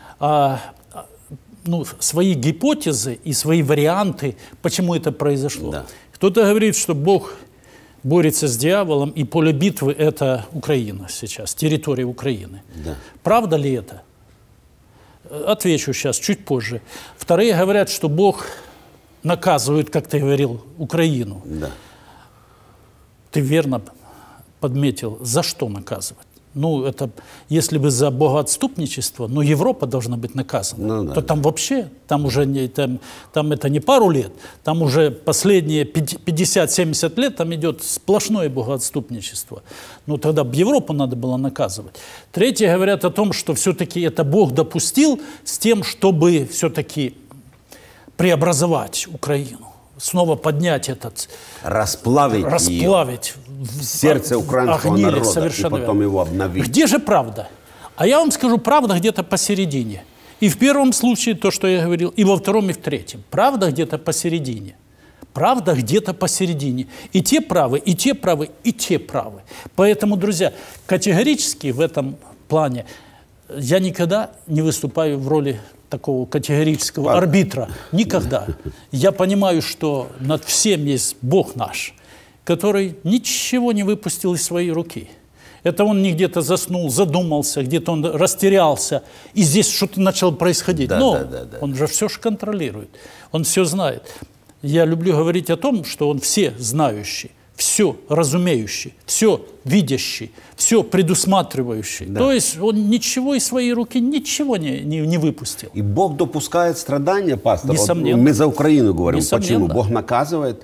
ну, свои гипотезы и свои варианты, почему это произошло. Да. Кто-то говорит, что Бог борется с дьяволом, и поле битвы – это Украина сейчас, территория Украины. Да. Правда ли это? Отвечу сейчас, чуть позже. Вторые говорят, что Бог наказывает, как ты говорил, Украину. Да. Ты верно подметил, за что наказывать? Ну, это, если бы за богоотступничество, ну, Европа должна быть наказана, ну, да, то там вообще, там уже не, там, там это не пару лет, там уже последние пятьдесят-семьдесят лет там идет сплошное богоотступничество. Ну, тогда бы Европу надо было наказывать. Третьи говорят о том, что все-таки это Бог допустил с тем, чтобы все-таки преобразовать Украину, снова поднять этот... Расплавить, расплавить в сердце украинского огнили, народа совершенно и потом верно. его обновить. Где же правда? А я вам скажу, правда где-то посередине. И в первом случае то, что я говорил, и во втором, и в третьем. Правда где-то посередине. Правда где-то посередине. И те правы, и те правы, и те правы. Поэтому, друзья, категорически в этом плане я никогда не выступаю в роли такого категорического Ладно. арбитра. Никогда. Я понимаю, что над всем есть Бог наш, который ничего не выпустил из своей руки. Это он не где-то заснул, задумался, где-то он растерялся, и здесь что-то начало происходить. Да, Но да, да, да. он же все же контролирует, он все знает. Я люблю говорить о том, что он все знающий, все разумеющий, все видящий, все предусматривающий. Да. То есть он ничего из своей руки, ничего не, не, не выпустил. И Бог допускает страдания, пастор. Несомненно. Вот мы за Украину говорим. Несомненно. Почему? Бог наказывает.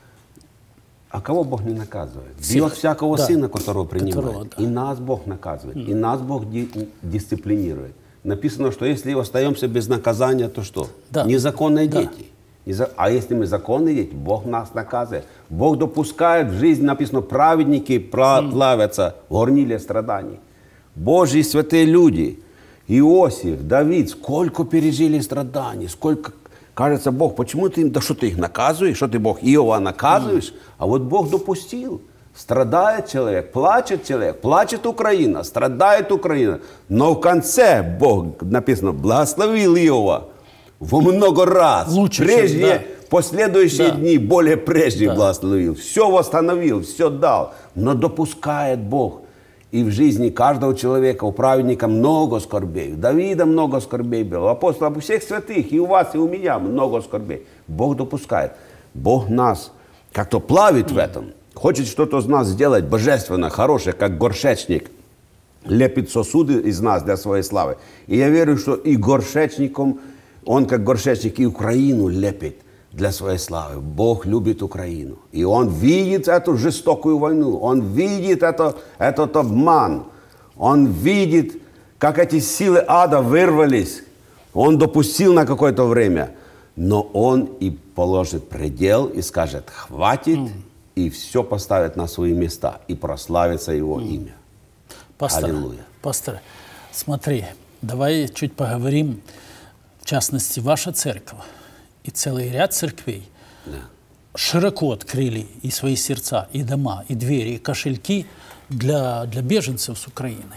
А кого Бог не наказывает? Всех. Бьет всякого Да. сына, которого принимает. Которого, да. И нас Бог наказывает. И нас Бог ди- дисциплинирует. Написано, что если остаемся без наказания, то что? Да. Незаконные Да. дети. Неза- А если мы законные дети, Бог нас наказывает. Бог допускает в жизнь, написано, праведники пла- плавятся в горниле страданий. Божьи святые люди, Иосиф, Давид, сколько пережили страданий, сколько... Кажется, Бог, почему ты им, да что ты их наказываешь, что ты, Бог, Иова наказываешь? А вот Бог допустил. Страдает человек, плачет человек, плачет Украина, страдает Украина. Но в конце Бог, написано, благословил Иова во много раз. Лучше, прежде, чем, да. последующие Да. дни более прежде Да. благословил. Все восстановил, все дал. Но допускает Бог. И в жизни каждого человека, у праведника много скорбей. У Давида много скорбей было. У апостолов, у всех святых, и у вас, и у меня много скорбей. Бог допускает. Бог нас как-то плавит в этом. Хочет что-то из нас сделать божественно, хорошее, как горшечник. Лепит сосуды из нас для своей славы. И я верю, что и горшечником, он как горшечник и Украину лепит для своей славы. Бог любит Украину. И Он видит эту жестокую войну. Он видит это, этот обман. Он видит, как эти силы ада вырвались. Он допустил на какое-то время. Но Он и положит предел и скажет, хватит, mm. и все поставит на свои места. И прославится Его mm. имя. Пастор, Аллилуйя. пастор, смотри, давай чуть поговорим, в частности, ваша церковь и целый ряд церквей Да. широко открыли и свои сердца, и дома, и двери, и кошельки для, для беженцев с Украины.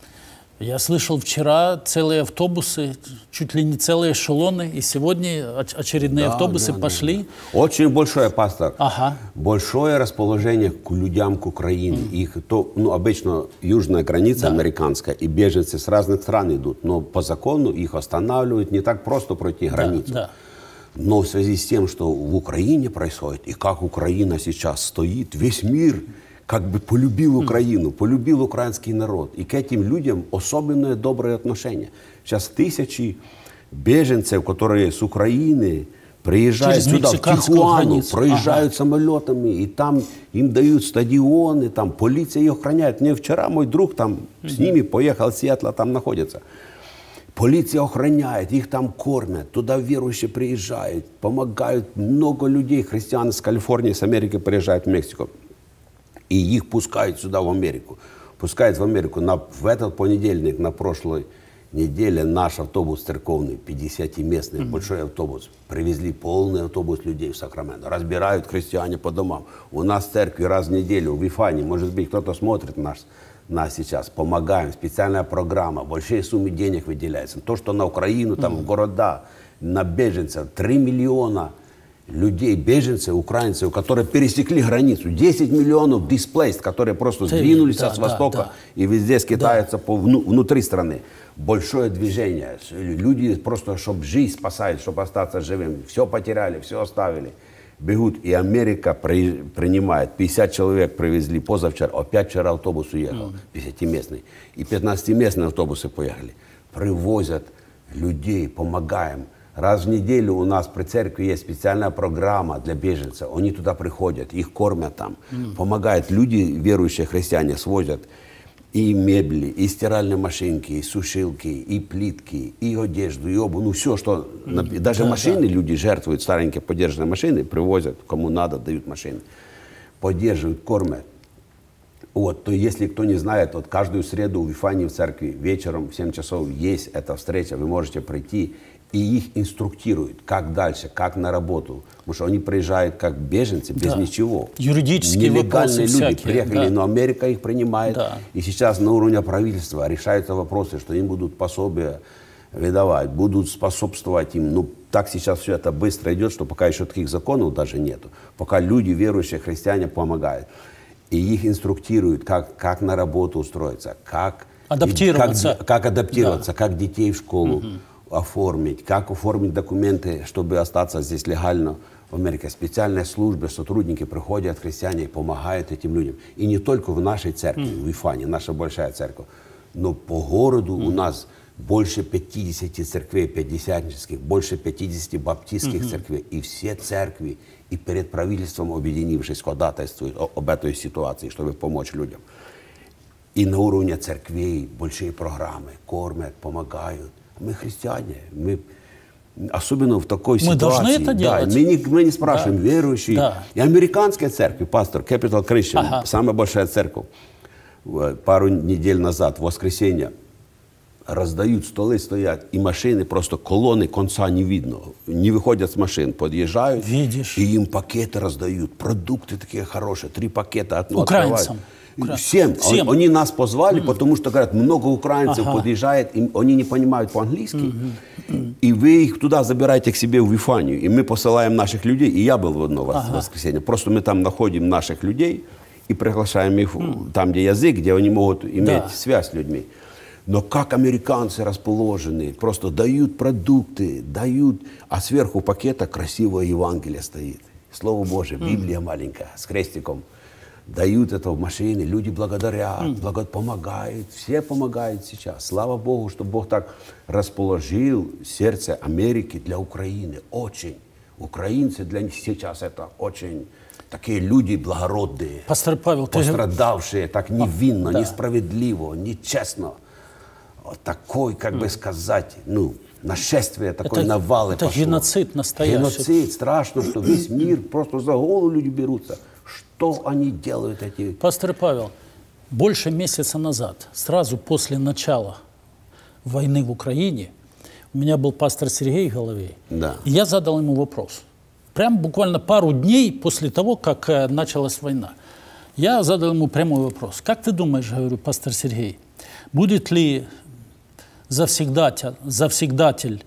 Я слышал вчера целые автобусы, чуть ли не целые эшелоны, и сегодня очередные Да, автобусы да, пошли. да, да. Очень большое, пастор. Ага. Большое расположение к людям, к Украине. Mm. Их то, ну, обычно южная граница Да. американская, и беженцы с разных стран идут. Но по закону их останавливают, не так просто пройти границу. Да, да. Но в связи с тем, что в Украине происходит, и как Украина сейчас стоит, весь мир как бы полюбил Украину, полюбил украинский народ. И к этим людям особенное доброе отношение. Сейчас тысячи беженцев, которые с Украины приезжают Через сюда, в мексиканскую Тихуану, границу. проезжают Ага. самолетами, и там им дают стадионы, там полиция их охраняет. Мне вчера мой друг там с ними поехал в Сиэтл, там находится. Полиция охраняет, их там кормят, туда верующие приезжают, помогают. Много людей, христиан из Калифорнии, с Америки приезжают в Мексику. И их пускают сюда, в Америку. Пускают в Америку. На, в этот понедельник, на прошлой неделе, наш автобус церковный, пятидесятиместный, mm-hmm. большой автобус, привезли полный автобус людей в Сакраменто. Разбирают христиане по домам. У нас в церкви раз в неделю, в Вифане, может быть, кто-то смотрит нас, нас сейчас. Помогаем, специальная программа, большие суммы денег выделяются. То, что на Украину, там, mm-hmm. в города, на беженцев, три миллиона людей, беженцев, украинцев, которые пересекли границу. десять миллионов displaced, которые просто Ты, сдвинулись да, с да, востока да. и везде скитаются да. по, вну, внутри страны. Большое движение. Люди просто, чтобы жизнь спасать, чтобы остаться живым. Все потеряли, все оставили. бегут, и Америка при, принимает. пятьдесят человек привезли позавчера, опять вчера автобус уехал, пятидесятиместный. И пятнадцатиместные автобусы поехали. Привозят людей, помогаем. Раз в неделю у нас при церкви есть специальная программа для беженцев. Они туда приходят, их кормят там, помогают. Люди, верующие христиане, свозят и мебели, и стиральные машинки, и сушилки, и плитки, и одежду, и обувь. Ну, все, что... Mm. Даже да, машины да. люди жертвуют, старенькие подержанные машины, привозят, кому надо, дают машины. Поддерживают, кормят. Вот, то если кто не знает, вот каждую среду в Вифании в церкви вечером в семь часов есть эта встреча, вы можете прийти, и их инструктируют, как дальше, как на работу. Потому что они приезжают как беженцы, без да. ничего. Юридические Нелегальные люди всякие, приехали, да. но Америка их принимает. Да. И сейчас на уровне правительства решаются вопросы, что им будут пособия выдавать, будут способствовать им. Ну, так сейчас все это быстро идет, что пока еще таких законов даже нету. Пока люди, верующие христиане, помогают. И их инструктируют, как, как на работу устроиться, как адаптироваться, как, как, адаптироваться, да. как детей в школу угу. оформить, как оформить документы, чтобы остаться здесь легально в Америке. Специальные службы, сотрудники приходят, христиане, и помогают этим людям. И не только в нашей церкви, mm. в Вифане, наша большая церковь, но по городу mm. у нас больше пятидесяти церквей пятидесятнических, больше пятидесяти баптистских mm-hmm. церквей. И все церкви, и перед правительством, объединившись, ходатайствуют об этой ситуации, чтобы помочь людям. И на уровне церквей большие программы, кормят, помогают. Мы христиане, мы, особенно в такой мы ситуации. Мы должны это делать. Да, мы, не, мы не спрашиваем, да. верующие. Да. И американская церковь, пастор, Capital Christian, ага. самая большая церковь, пару недель назад, в воскресенье, раздают, столы стоят, и машины, просто колонны, конца не видно. Не выходят с машин, подъезжают, Видишь. и им пакеты раздают, продукты такие хорошие, три пакета, одно украинцам. открывают. Всем. Всем. Они нас позвали, mm. потому что, говорят, много украинцев ага. подъезжает, и они не понимают по-английски. Mm-hmm. И вы их туда забираете к себе в Вифанию. И мы посылаем наших людей. И я был в одно ага. воскресенье. Просто мы там находим наших людей и приглашаем их mm. там, где язык, где они могут иметь да. связь с людьми. Но как американцы расположены, просто дают продукты, дают, а сверху пакета красивое Евангелие стоит. Слово Божие, Библия mm. маленькая, с крестиком. Дают это в машине, люди благодарят, mm. благо- помогают, все помогают сейчас. Слава Богу, что Бог так расположил сердце Америки для Украины. Очень. Украинцы для них сейчас это очень такие люди благородные, Пастор Павел, пострадавшие, ты... так невинно, а, да. несправедливо, нечестно. Вот такой, как mm. бы сказать, ну, нашествие, такой это, навал. Это пошло. Геноцид настоящий. Геноцид, страшно, что весь мир просто за голову люди берутся. Что они делают, эти... Пастор Павел, больше месяца назад, сразу после начала войны в Украине, у меня был пастор Сергей Головей, да. и я задал ему вопрос. Прям буквально пару дней после того, как э, началась война. Я задал ему прямой вопрос. Как ты думаешь, говорю, пастор Сергей, будет ли завсегдатель, завсегдатель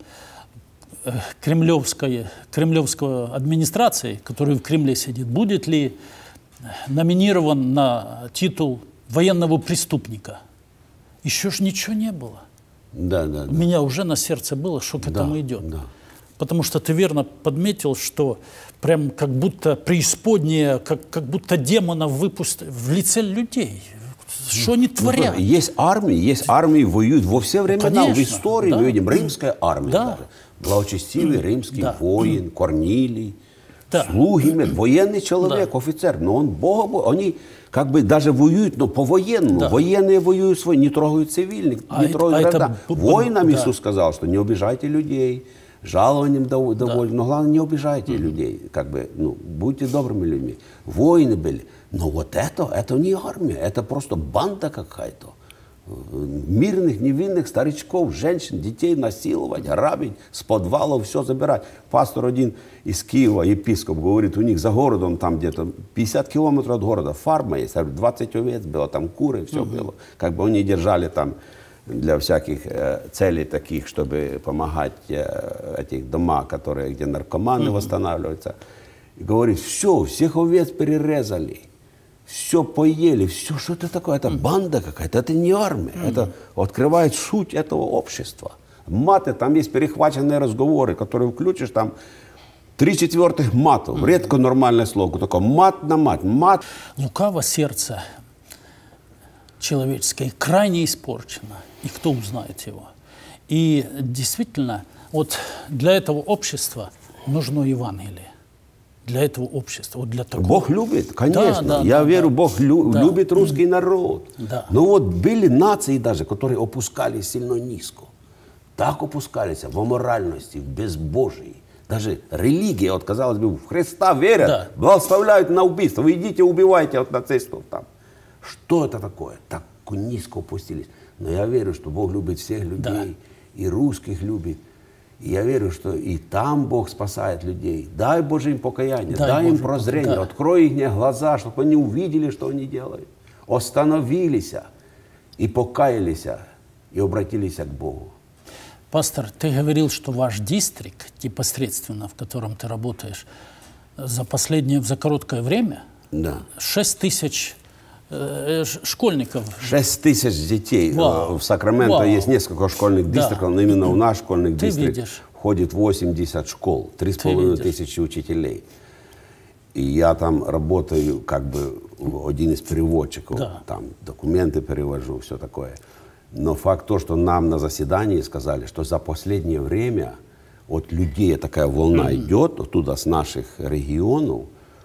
э, кремлевской, кремлевской администрации, который в Кремле сидит, будет ли номинирован на титул военного преступника? Еще ж ничего не было. Да, да, да. У меня уже на сердце было, что к этому да, идет. Да. Потому что ты верно подметил, что прям как будто преисподняя, как, как будто демонов выпустили в лице людей. Что они творят? Ну, есть армии, есть армии, воюют во все времена. Конечно, в истории да. мы видим римская армия. Да. Даже. Благочестивый римский да. воин, Корнилий, да. слуги, военный человек, да. офицер. Но он Бог, они как бы даже воюют, но по-военному. Да. Военные воюют свой, не трогают цивильных, а не это, трогают а города. Это... Воинам да. Иисус сказал, что не обижайте людей, жалованием довольны, да. но главное, не обижайте mm-hmm. людей. Как бы, ну, будьте добрыми людьми. Воины были. Но вот это, это не армия, это просто банда какая-то. Мирных, невинных старичков, женщин, детей насиловать, грабить, с подвалов все забирать. Пастор один из Киева, епископ, говорит, у них за городом, там где-то пятьдесят километров от города, фарма есть, двадцать овец было, там куры, все mm-hmm. было. Как бы они держали там для всяких э, целей таких, чтобы помогать э, этих дома, которые, где наркоманы mm-hmm. восстанавливаются. И говорит, все, всех овец перерезали. Все поели, все, что это такое, это банда какая-то, это не армия, mm-hmm. это открывает суть этого общества. Маты, там есть перехваченные разговоры, которые включишь, там Три четвертых матов. Редко нормальное слово. Только мат на мат. Мат. Лукаво сердце человеческое крайне испорчено. И кто узнает его? И действительно, вот для этого общества нужно Евангелие. Для этого общества. Вот для такого. Бог любит, конечно. Да, да, Я да, верю, да. Бог лю Да. любит русский народ. Да. Но вот были нации даже, которые опускались сильно низко. Так опускались в аморальности, в безбожии. Даже религия, вот, казалось бы, в Христа верят, Да. благословляют на убийство. Вы идите, убивайте от нацистов там. Что это такое? Так низко опустились. Но я верю, что Бог любит всех людей. Да. И русских любит. И я верю, что и там Бог спасает людей. Дай Боже им покаяние, дай, Дай им Боже, прозрение, да. открой их глаза, чтобы они увидели, что они делают. Остановились и покаялись, и обратились к Богу. Пастор, ты говорил, что ваш дистрикт, непосредственно, в котором ты работаешь, за последнее, за короткое время Да. шесть тысяч э, ш- школьников. Шесть тысяч детей. Вау. В Сакраменто Вау. есть несколько школьных Да. дистриктов, но именно в наш школьный Ты дистрикт видишь. входит восемьдесят школ, три с Ты половиной видишь. тысячи учителей. И я там работаю как бы один из переводчиков, Да. там документы перевожу, все такое. Но факт то, что нам на заседании сказали, что за последнее время от людей такая волна mm-hmm. идет, оттуда с наших регионов,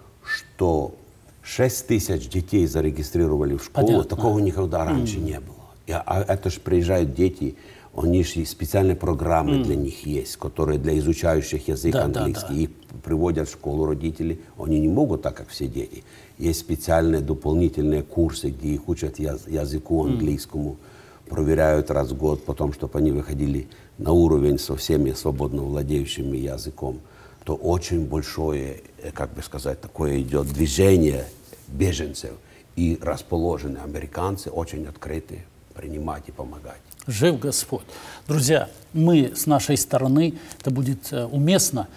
что шесть тысяч детей зарегистрировали в школу, Понятно. такого никогда раньше mm-hmm. не было. И, а это же приезжают дети, у них же специальные программы mm-hmm. для них есть, которые для изучающих язык Да, английский. да, да. Их приводят в школу родители, они не могут так, как все дети. Есть специальные дополнительные курсы, где их учат яз- языку английскому, mm-hmm. проверяют раз в год, потом, чтобы они выходили на уровень со всеми свободно владеющими языком. То очень большое, как бы сказать, такое идет движение беженцев. И расположенные американцы очень открыты принимать и помогать. Жив Господь. Друзья, мы с нашей стороны, это будет э, уместно,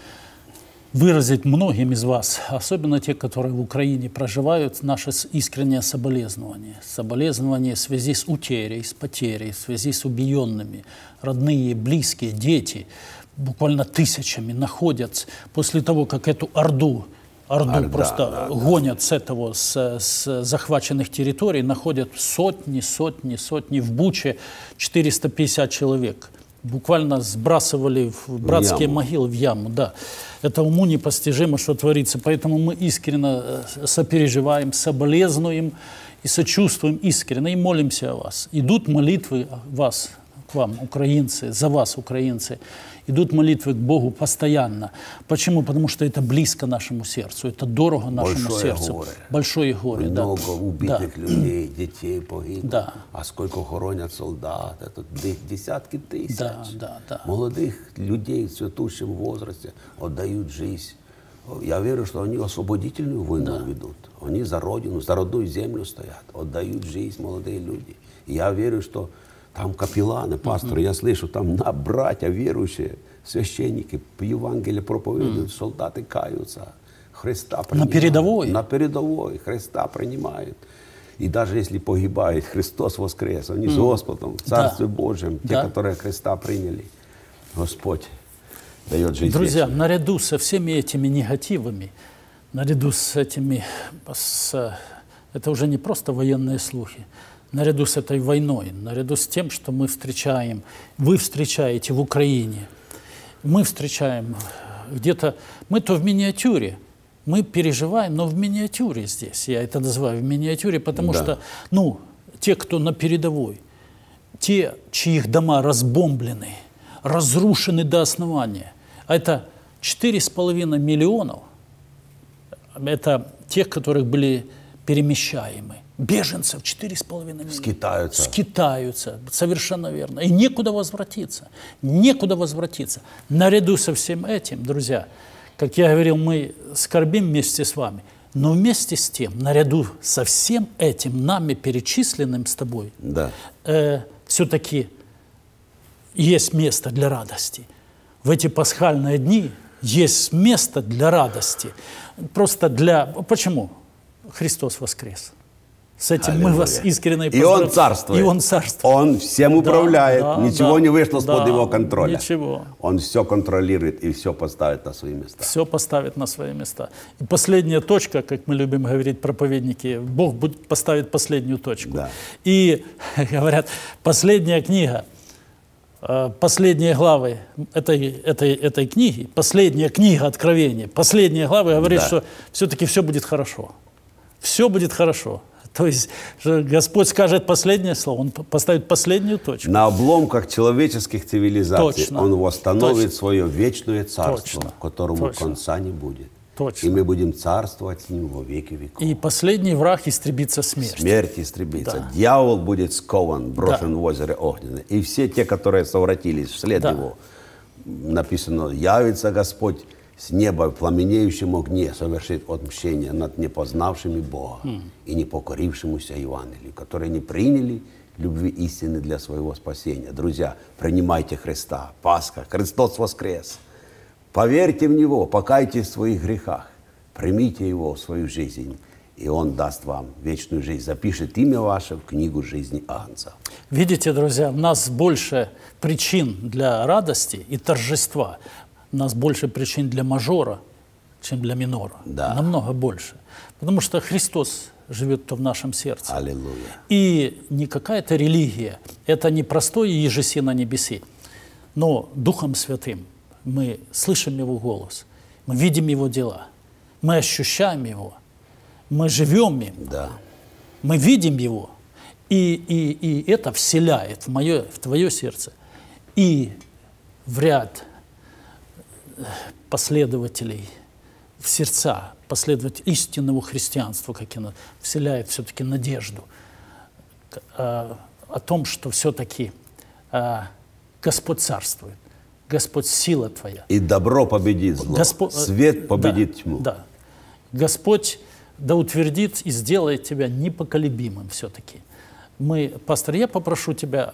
выразить многим из вас, особенно те, которые в Украине проживают, наше с- искреннее соболезнование. Соболезнование в связи с утерей, с потерей, в связи с убиенными. Родные, близкие, дети буквально тысячами находятся после того, как эту орду, орду Орда, просто да, да. гонят с этого, с, с захваченных территорий, находят сотни, сотни, сотни. В Буче четыреста пятьдесят человек. Буквально сбрасывали в братские яму. могилы, в яму, да. Это уму непостижимо, что творится. Поэтому мы искренне э, сопереживаем, соболезнуем и сочувствуем искренне и молимся о вас. Идут молитвы о вас, к вам, украинцы, за вас, украинцы. Идут молитвы к Богу постоянно. Почему? Потому что это близко нашему сердцу, это дорого нашему Большое сердцу. горе. Большое горе, да. Много убитых Да. людей, детей погибло. Да. А сколько хоронят солдат? Это де- десятки тысяч. Да, да, да. Молодых людей в цветущем возрасте отдают жизнь. Я верю, что они освободительную войну ведут. Они за родину, за родную землю стоят, отдают жизнь молодые люди. И я верю, что там капелланы, пасторы, я слышу, там на братья верующие, священники по Евангелию проповедуют, солдаты каются, Христа принимают. передовой. На передовой Христа принимают. И даже если погибает, Христос воскрес, они с Господом, в Царстве Да. Божьем, те, Да. которые Христа приняли. Господь дает жизнь Друзья, вечную. наряду со всеми этими негативами, наряду с этими, с, это уже не просто военные слухи, наряду с этой войной, наряду с тем, что мы встречаем, вы встречаете в Украине, мы встречаем где-то, мы то в миниатюре, мы переживаем, но в миниатюре здесь, я это называю в миниатюре, потому Да. что, ну, те, кто на передовой, те, чьих дома разбомблены, разрушены до основания, а это четыре с половиной миллионов, это тех, которых были перемещаемы. Беженцев четыре с половиной миллиона. Скитаются. Скитаются, совершенно верно. И некуда возвратиться. Некуда возвратиться. Наряду со всем этим, друзья, как я говорил, мы скорбим вместе с вами, но вместе с тем, наряду со всем этим, нами перечисленным с тобой, Да. э, все-таки есть место для радости. В эти пасхальные дни есть место для радости. Просто для... Почему? Христос воскрес. С этим Аллилуйя. мы вас искренне И поздравляем. Он царствует. И Он царствует. Он всем управляет. Да, да, Ничего да, не вышло да, из-под Его контроля. Ничего. Он все контролирует и все поставит на свои места. Все поставит на свои места. И последняя точка, как мы любим говорить проповедники, Бог будет поставит последнюю точку. Да. И говорят, последняя книга, э, последние главы этой, этой, этой книги, последняя книга Откровения, последние главы говорит, Да. что все-таки все будет хорошо. Все будет хорошо. То есть что Господь скажет последнее слово, Он поставит последнюю точку. На обломках человеческих цивилизаций Точно. Он восстановит Точно. свое вечное царство, Точно. которому Точно. конца не будет. Точно. И мы будем царствовать с Ним во веки веков. И последний враг истребится смерть. Смерть истребится. Да. Дьявол будет скован, брошен Да. в озеро огненное. И все те, которые совратились вслед Да. Его, написано, явится Господь с неба в пламенеющем огне, совершит отмщение над непознавшими Бога mm. и непокорившемуся Евангелию, которые не приняли любви истины для своего спасения. Друзья, принимайте Христа. Пасха, Христос воскрес. Поверьте в Него, покайтесь в своих грехах, примите Его в свою жизнь, и Он даст вам вечную жизнь, запишет имя ваше в книгу жизни Агнца. Видите, друзья, у нас больше причин для радости и торжества, у нас больше причин для мажора, чем для минора. Да. Намного больше. Потому что Христос живет в нашем сердце. Аллилуйя. И не какая-то религия, это не простое ежеси на небеси, но Духом Святым мы слышим Его голос, мы видим Его дела, мы ощущаем Его, мы живем им, Да. мы видим Его, и, и, и это вселяет в, мое, в твое сердце и в ряд последователей, в сердца последователей истинного христианства, как и вселяет все-таки надежду э, о том, что все-таки э, Господь царствует, Господь сила Твоя. И добро победит зло, Госпо- свет победит да, тьму. Да. Господь да утвердит и сделает тебя непоколебимым все-таки. Мы, пастор, я попрошу тебя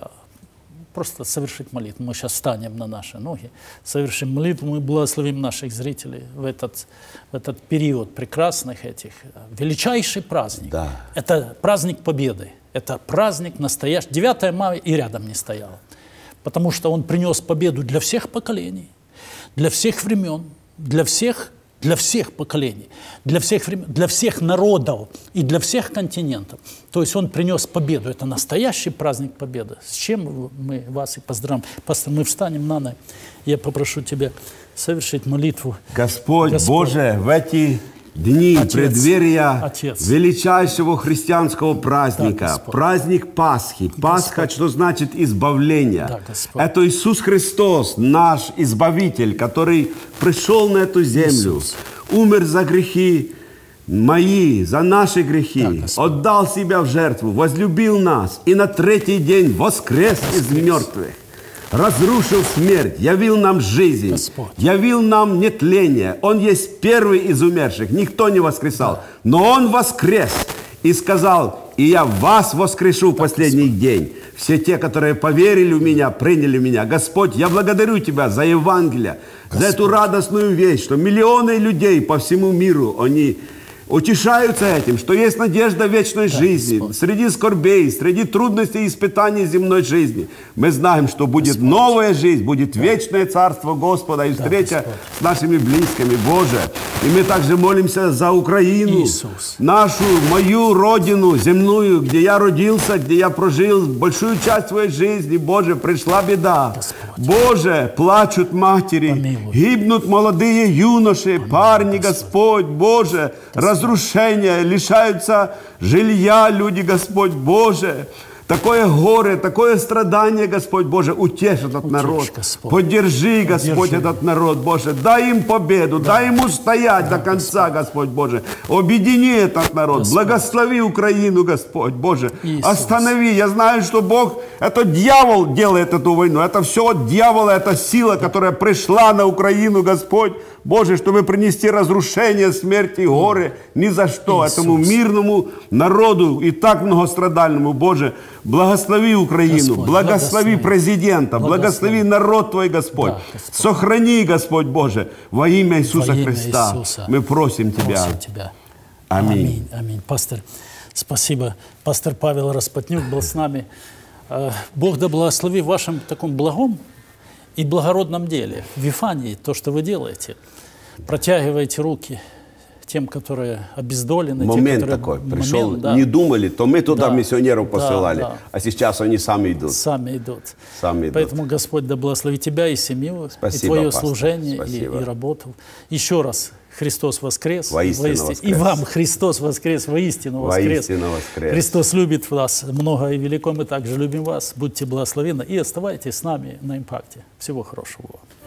просто совершить молитву. Мы сейчас встанем на наши ноги, совершим молитву, мы благословим наших зрителей в этот, в этот период прекрасных этих. Величайший праздник. Да. Это праздник Победы. Это праздник настоящий. девятое мая и рядом не стояло. Потому что он принес победу для всех поколений, для всех времен, для всех, для всех поколений, для всех времен, для всех народов и для всех континентов. То есть он принес победу. Это настоящий праздник Победы. С чем мы вас и поздравим. Пастор, мы встанем на ноги. Я попрошу тебя совершить молитву. Господь, Господь. Боже, в эти дни Отец, преддверия Отец. величайшего христианского праздника, Да, Господь. праздник Пасхи. Пасха, что значит избавление. Да, Господь. Это Иисус Христос, наш Избавитель, который пришел на эту землю, Иисус. умер за грехи мои, за наши грехи, Да, Господь. отдал себя в жертву, возлюбил нас и на третий день воскрес из мертвых. Разрушил смерть, явил нам жизнь, Господь. явил нам нетление. Он есть первый из умерших, никто не воскресал. Но Он воскрес и сказал, и я вас воскрешу в последний день. Все те, которые поверили в Меня, приняли Меня. Господь, я благодарю Тебя за Евангелие, за эту радостную вещь, что миллионы людей по всему миру, они утешаются этим, что есть надежда вечной жизни. Господь. Среди скорбей, среди трудностей и испытаний земной жизни. Мы знаем, что будет новая жизнь, будет вечное царство Господа и встреча Господь. с нашими близкими. Боже, и мы также молимся за Украину, Иисус. нашу, мою родину земную, где я родился, где я прожил большую часть своей жизни. Боже, пришла беда. Господь. Боже, плачут матери, Помилуй. гибнут молодые юноши, парни, Господь, Боже, разрушения, лишаются жилья люди, Господь, Боже. Такое горе, такое страдание, Господь Боже, утешь этот народ. Господь. Поддержи, Господь, Поддержи. этот народ, Боже. Дай им победу, дай им устоять до конца, Господь Боже. Объедини этот народ, Господь. благослови Украину, Господь Боже. Иисус. Останови. Я знаю, что Бог, это дьявол делает эту войну. Это все от дьявола, это сила, которая пришла на Украину, Господь Боже, чтобы принести разрушение, смерть и горе. Ни за что Иисус. этому мирному народу и так многострадальному, Боже. Благослови Украину, Господь, благослови благослови. президента, благослови Благослови. народ Твой, Господь. Да, Господь. Сохрани, Господь Боже, во имя Иисуса Во имя Христа. Иисуса. Мы просим Тебя. Просим Тебя. Аминь. Аминь. Аминь. Пастор, Спасибо. Пастор Павел Распотнюк был с нами. Э, Бог да благослови в вашем таком благом и благородном деле. В Вифании, то, что вы делаете. Протягиваете руки тем, которые обездолены. Момент те, которые... такой пришел, Момент, да. не думали, то мы туда Да, миссионеров да, посылали, да. а сейчас они сами идут. Сами идут. Сами идут. Поэтому Господь да благословит тебя и семью, Спасибо, и твое пастор. служение, и, Спасибо. и работу. Еще раз, Христос воскрес. Воистину Воисти- воскрес. И вам Христос воскрес, воистину воскрес. Воистину воскрес. Христос любит вас много и велико, мы также любим вас. Будьте благословенны и оставайтесь с нами на импакте. Всего хорошего вам.